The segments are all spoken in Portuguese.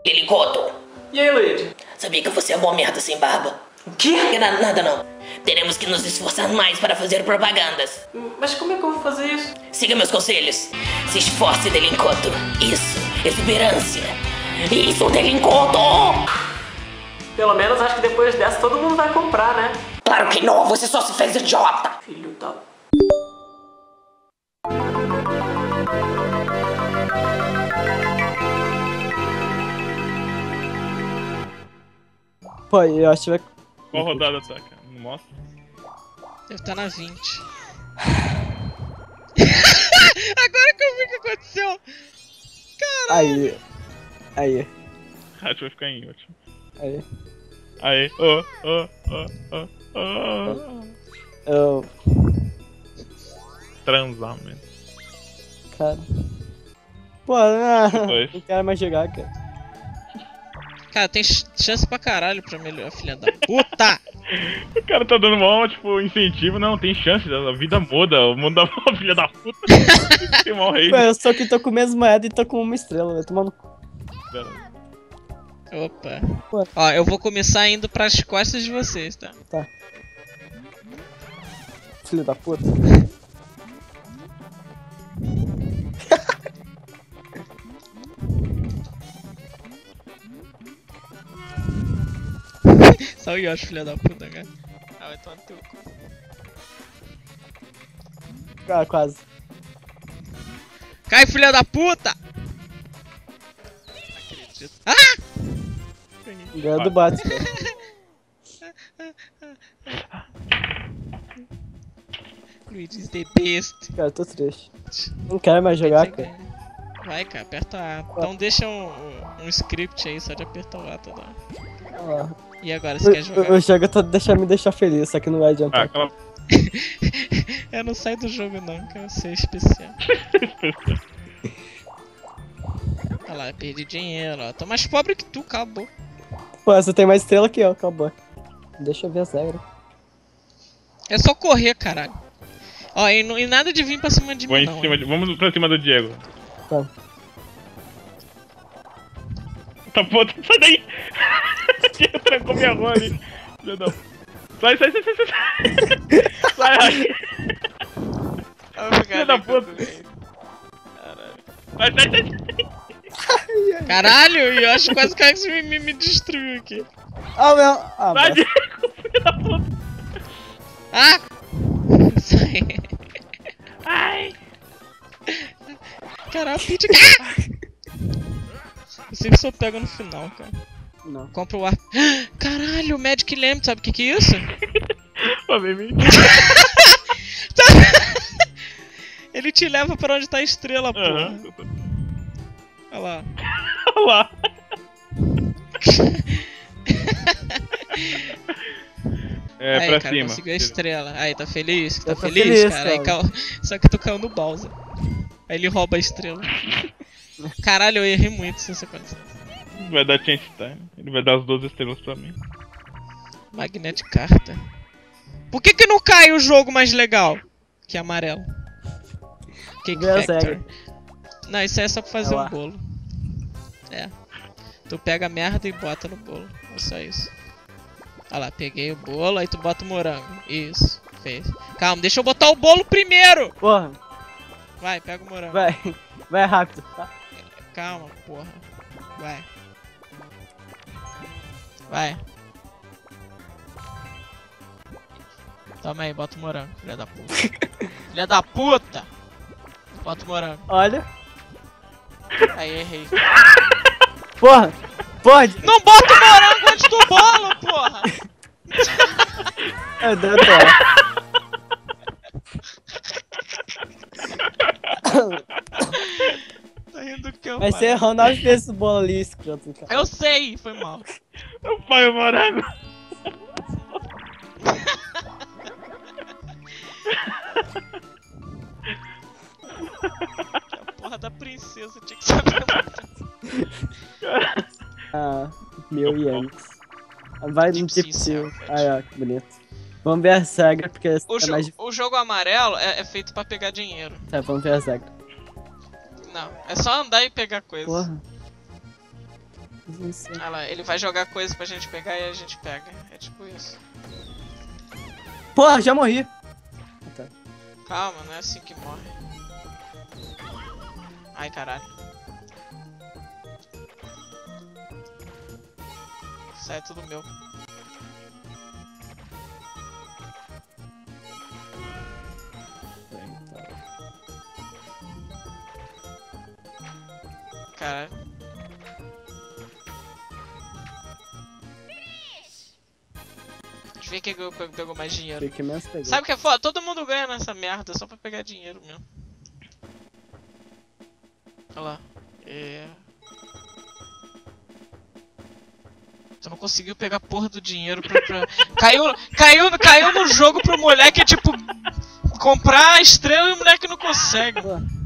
Delincoto. E aí, Luigi? Sabia que você é uma merda sem barba? O quê? Nada não. Teremos que nos esforçar mais para fazer propagandas. Mas como é que eu vou fazer isso? Siga meus conselhos. Se esforce, Delincoto. Isso, exuberância. Isso, Delincoto! Pelo menos acho que depois dessa todo mundo vai comprar, né? Claro que não, você só se fez idiota. Filho da... Pô, eu acho que vai... Qual rodada tá, cara? Não mostra? Deve estar na 20. Agora que eu vi o que aconteceu. Caralho. Aí. Acho que vai ficar em ótimo. Aí. Aí. Eu... Transar, mano. Cara... Pô, não Dois. quero mais jogar, cara. Cara, tem chance pra caralho pra melhorar, filha da puta! O cara tá dando mó, tipo, incentivo. Não, tem chance, a vida muda. O mundo da filha da puta. Tem mó rei. Pô, eu só que tô com menos moeda e tô com uma estrela, vai tomar no cu. Opa. Ué. Ó, eu vou começar indo pras costas de vocês, tá? Tá. Filho da puta. Só o Yoshi, filha da puta, cara. Ah, vai tomar no teu cu. Ah, quase. Cai, filha da puta! Não acredito. Ah! Ganhou do bate, cara. Luigi's the best. Cara, eu tô triste. Não quero mais jogar, cara. Vai, cara, aperta A. Então deixa um script aí só de apertar o A toda hora. Ah, E agora, você quer jogar? o jogo tá me deixar feliz, só que não vai adiantar. Aquela... Eu não saio do jogo não, quero ser especial. Olha lá, perdi dinheiro, ó. Tô mais pobre que tu, acabou. Pô, você tem mais estrela que eu, acabou. Deixa eu ver as regras. É só correr, caralho. Ó, e nada de vir pra cima de Vou mim em não. cima hein? de... Vamos pra cima do Diego. Tá. Tá puta, sai daí! Diego trancou minha rua ali. Filha da... Sai. Sai, filha da puta. Sai. Caralho, o Yoshi quase me destruiu aqui. Ah, meu! Ah, Sai, mas... Diego, filha da puta. Ah! Sai. Ai. Caralho, Peach. Eu sempre só pego no final, cara. Não. Compra o ar. Caralho, o Magic Lamp, sabe o que é isso? Ô, Mimi. Ele te leva pra onde tá a estrela, pô. Aham. Olha lá. Olha lá. É, Aí, pra cara, cima. conseguiu a estrela. Aí, tá feliz? Tá Eu tô feliz, feliz, cara? Aí, cara. só que tu caiu no Bowser. Aí ele rouba a estrela. Caralho, eu errei muito se isso acontecer. Vai dar chance time. Ele vai dar as 12 estrelas pra mim. Magnetic Carta. Por que não cai o jogo mais legal? Que é amarelo. Cake Vê as Factory. regras. Não, isso aí é só pra fazer Vai um lá. bolo. É. Tu pega a merda e bota no bolo. É só isso. Olha lá, peguei o bolo, aí tu bota o morango. Isso, fez. Calma, deixa eu botar o bolo primeiro! Porra, Vai, pega o morango. vai rápido, tá? Calma, porra. Vai. Vai. Toma aí, bota o morango, filha da puta. Filha da puta! Bota o morango. Olha. Aí, errei. Porra, pode! Não bota o morango antes do bolo, porra! Eu dei até. Tá rindo que eu Mas você errou 9 vezes o bolo ali, escroto, cara. Eu sei, foi mal. Meu pai, o morango. A porra da princesa tinha que saber. Ah, mil ienes. Vai no Deep Deep Sea Sea. Salvage. Aí, ó, que bonito. Vamos ver as regras, porque é mais difícil. O jogo amarelo é feito pra pegar dinheiro. Tá, vamos ver as regras. Não, é só andar e pegar coisa. Porra. Olha lá, ele vai jogar coisa pra gente pegar e a gente pega. É tipo isso. Porra, já morri. Calma, não é assim que morre. Ai, caralho. Isso aí é tudo meu. Caralho. Deixa eu ver quem pegou mais dinheiro. Sabe o que é foda? Todo mundo ganha nessa merda só pra pegar dinheiro mesmo. Olha lá. Você não conseguiu pegar a porra do dinheiro pra... Caiu no jogo pro moleque, tipo... Comprar a estrela e o moleque não consegue.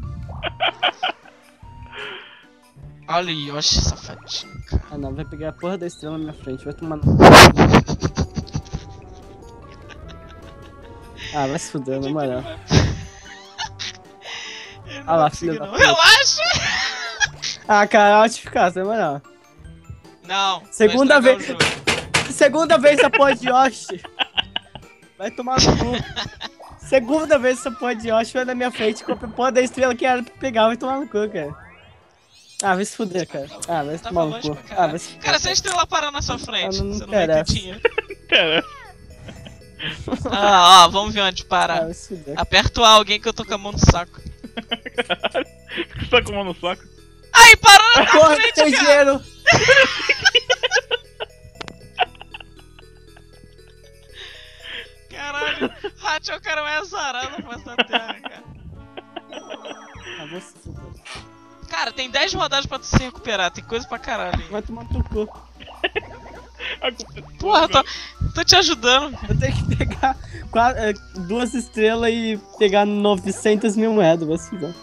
Olha o Yoshi, safadinho, cara. Ah não, vai pegar a porra da estrela na minha frente, vai tomar no... Ah, vai se fuder, na moral. Ah lá, filho da puta. Relaxa! Ah, cara, notificação, na moral. Não. Segunda vez essa porra de Yoshi. Vai tomar no cu. Segunda vez essa porra de Yoshi vai na minha frente com a porra da estrela que era pra pegar, vai tomar no cu, cara. Ah, vai se fuder, cara. Ah, vai se tomar no cu. Ah, vai se fuder. Cara, se a estrela parar na sua frente, não você não vai ter interessa. dinheiro. Cara, Ah, ó, vamos ver onde Ah, parar. vai se fuder. Aperta o A, alguém que eu tô com a mão no saco. você tá com a mão no saco? Ai, parou na Porra, frente, tem cara! dinheiro! Caralho, Hatch é o cara mais azarado da face da terra, cara. Ah, vai se fuder. Cara, tem 10 rodadas pra tu se recuperar, tem coisa pra caralho. Hein? Vai tomar no cu. Porra, tô te ajudando. Eu tenho que pegar 2 estrelas e pegar 900 mil moedas, vai se fuder.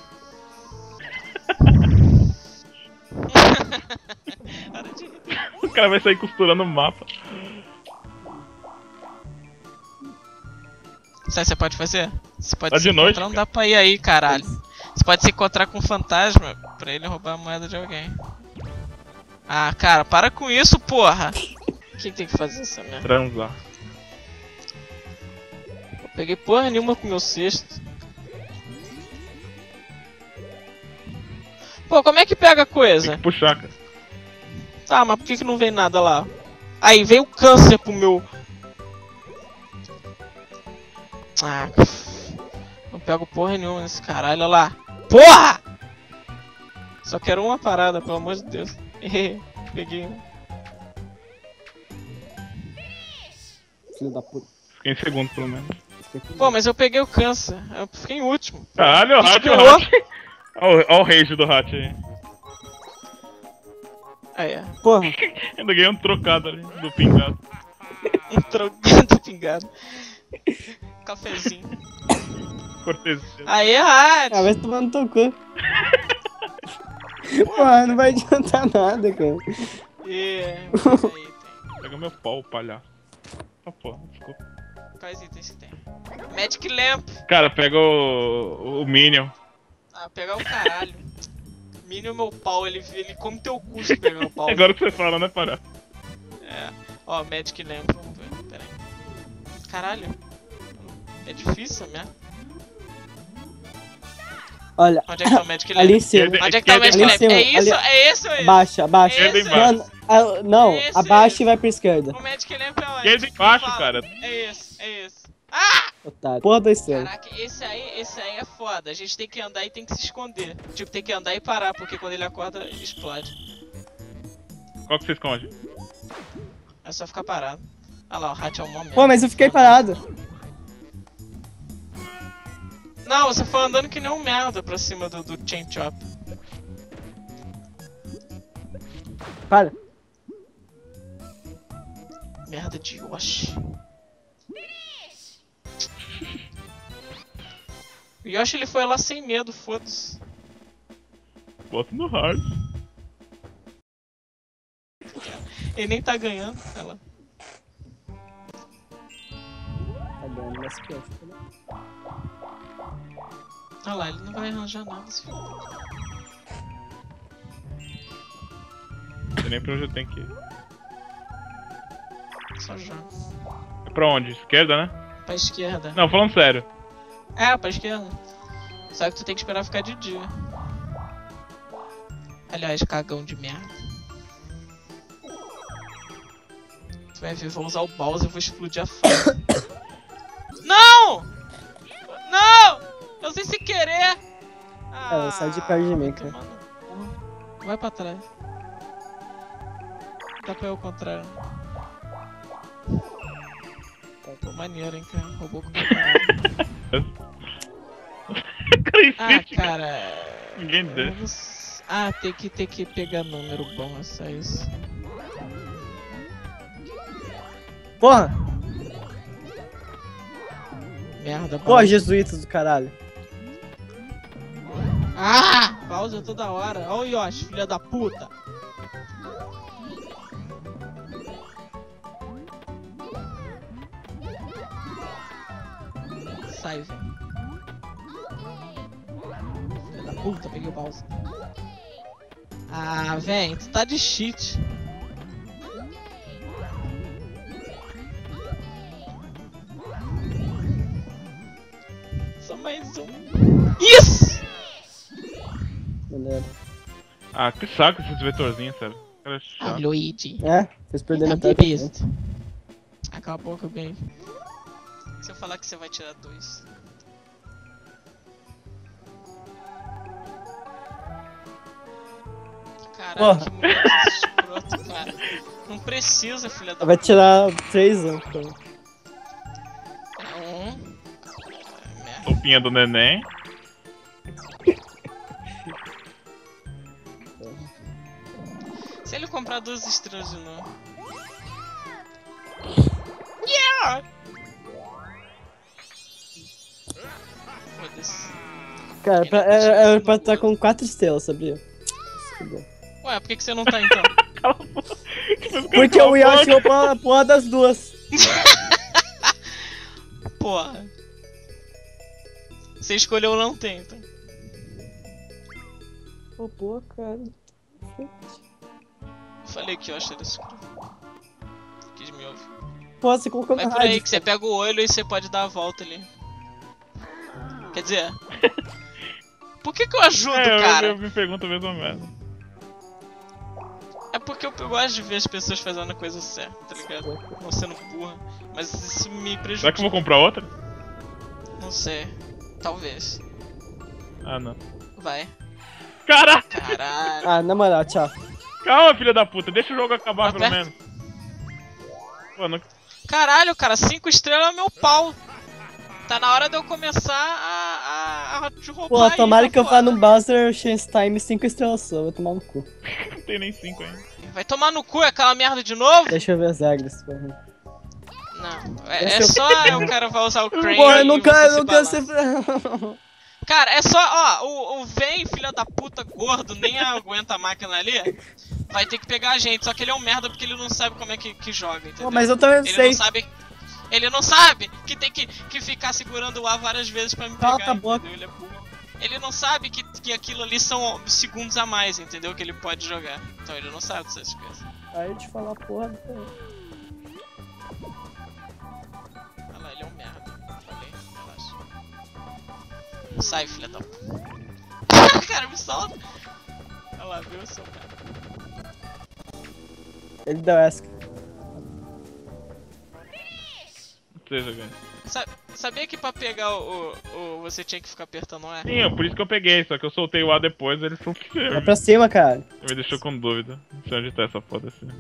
Para de rir. O cara vai sair costurando o mapa. Sabe o que você pode fazer? Você pode Tá se de noite, encontrar, não dá pra ir aí, caralho. Você pode se encontrar com um fantasma pra ele roubar a moeda de alguém. Ah, cara, para com isso, porra! O que tem que fazer essa merda? Transar. Eu peguei porra nenhuma com o meu cesto. Pô, como é que pega a Tem coisa? que puxar, cara. Tá, mas por que não vem nada lá? Aí, vem o câncer pro meu... Ah, não pego porra nenhuma nesse caralho, olha lá. Porra! Só quero uma parada, pelo amor de Deus. Peguei um. Filho da puta. Fiquei em segundo, pelo menos. Pô, mas eu peguei o câncer. Eu fiquei em último. Caralho, o Isso Hatch, ganhou. o Hatch. Olha o rage do Hatch aí. Aí, é. Porra, Ainda ganhei um trocado ali, do pingado. Um troquinho pingado. Cafezinho. Cortesia. Aí, Hatch! ah, vai tomar no teu cu. Porra, não vai adiantar nada, cara. Quais itens? Pega meu pau, palhaço. Ah, porra, desculpa. Quais itens que tem? Magic Lamp! Cara, pega o Minion. Ah, pegar o caralho. Minion meu pau, ele come teu cu se pegar o pau. Agora que você fala, né, palhaço? É. Ó, Magic Lamp, vamos ver. Pera aí. Caralho. É difícil, né? Olha, Onde é que tá o Magic Lamp? ali em cima. Onde é que tá o Magic ali em Lamp? cima, É isso? ali- É esse ou é esse? Abaixa, abaixa. Esse, Esquerda embaixo. Não, não, Esse, abaixa esse. e vai pra esquerda. O Magic Lamp é onde? Esquerda embaixo, Fala. cara. É esse, é esse. Ah! Otário. Porra da estrela. Caraca, esse aí é foda. A gente tem que andar e tem que se esconder. Tipo, tem que andar e parar, porque quando ele acorda, ele explode. Qual que você esconde? É só ficar parado. Olha lá, o Hatch é um momento. Pô, mas eu fiquei parado. Não, você foi andando que nem um merda pra cima do Chain Chop. Para. Merda de Yoshi. O Yoshi ele foi lá sem medo, foda-se. Bota no hard. Ele nem tá ganhando, olha lá. Tá ganhando mais que eu. Olha lá, ele não vai arranjar nada, esse filho. sei nem pra onde eu tenho que ir. Só joga. É pra onde? Esquerda, né? Pra esquerda. Não, falando sério. É, pra esquerda. Só que tu tem que esperar ficar de dia. Aliás, cagão de merda. Tu vai ver, vou usar o Bowser e vou explodir a fase. Não! Não! Eu sei sem querer! Ela sai de perto de mim, vai cara. tomar no cu. Vai pra trás. Dá pra ir ao contrário. Pô, maneiro, hein, cara. Roubou com o caralho. Ah, cara. Ninguém desce. Vamos... Ah, tem que pegar número bom, é só isso. Porra! Merda, Porra, jesuítas do caralho. Ah! Pausa toda hora. Olha o Yoshi, filha da puta. Sai, velho. Filha da puta, peguei o Bowser. Ah, vem, tu tá de cheat. Só mais um. Isso! Beleza. Ah, que saco esses vetorzinhos, sabe? Cara Ah, chato. Luigi. É, fez perder Tá metade. besta. Acabou que eu ganhei. Se eu falar que você vai tirar 2. Caralho, Porra. que moleque escroto, cara. Não precisa, filha da Vai tirar 3 anos, então. Merda. Roupinha do neném. Se ele comprar 2 estrelas de novo. Yeah! Foda-se. Cara, era pra estar com 4 estrelas, sabia? Ué, por que você não tá então? Porque o Yoshi roubou a porra das duas. Porra. Você escolheu não ter, então. Roubou, cara. Eu falei que Yoshi era escuro. Quis me ouvir. Pô, você colocou Vai na por aí rádio. que você pega o olho e você pode dar a volta ali. Quer dizer... Por que eu ajudo, cara? Eu me pergunto a mesma merda. É porque eu gosto de ver as pessoas fazendo a coisa certa, tá ligado? Não sendo burra. Mas isso me prejudica. Será que eu vou comprar outra? Não sei. Talvez. Ah, não. Vai. Caraca! Caralho. Ah, na moral, tchau. Calma, filha da puta. Deixa o jogo acabar, pelo Aperta. menos. Pô, não... Caralho, cara. 5 estrelas é meu pau. Tá na hora de eu começar a te roubar. Pô, aí, tomara tá que eu vá foda. no Bowser Chance Time 5 estrelas só, vou tomar no cu. não tem nem 5 ainda. Vai tomar no cu, é aquela merda de novo? Deixa eu ver as regras. Porra. Não. É só o cara vai usar o Crane. Pô, eu e não você quero, se não quero balança. ser. Cara, é só, ó, o Vem, filha da puta, gordo, nem aguenta a máquina ali, vai ter que pegar a gente, só que ele é um merda porque ele não sabe como é que joga, entendeu? Pô, mas eu também ele sei. não sabe, ele não sabe que tem que ficar segurando o A várias vezes pra me Cala pegar, a boca. entendeu? Ele é burro. Ele não sabe que aquilo ali são segundos a mais, entendeu? Que ele pode jogar. Então ele não sabe dessas coisas. Aí de falar porra. Olha lá, ele é um merda. Falei, relaxa. Sai, filha da puta. Cara, me solta. Olha lá, viu, seu cara. Ele deu essa. Não sei jogando. Sabia que pra pegar o você tinha que ficar apertando o R? Sim, é por isso que eu peguei, só que eu soltei o A depois, ele foi Vai pra cima, cara. me deixou com dúvida. Não sei onde tá essa foda assim.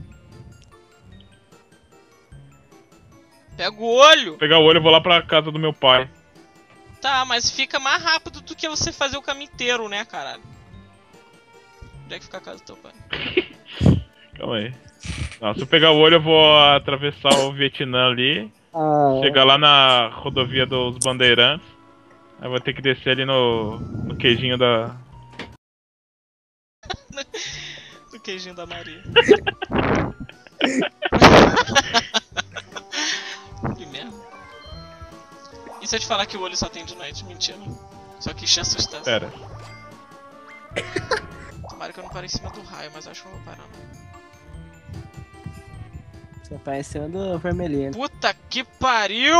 Pega o olho! Vou pegar o olho e vou lá pra casa do meu pai. Tá, mas fica mais rápido do que você fazer o caminho inteiro, né, caralho? Onde é que fica a casa do teu pai? Calma aí. Não, se eu pegar o olho eu vou atravessar o Vietnã ali. Ah, Chegar lá na rodovia dos Bandeirantes. Aí vou ter que descer ali no queijinho da... Do queijinho da Maria. Que merda. E se eu te falar que o olho só tem de noite? Mentira. Só quis te assustar. Pera. Tomara Tomara que eu não pare em cima do raio, mas acho que eu não vou parar não. Você tá em cima do vermelhinho. Puta que pariu!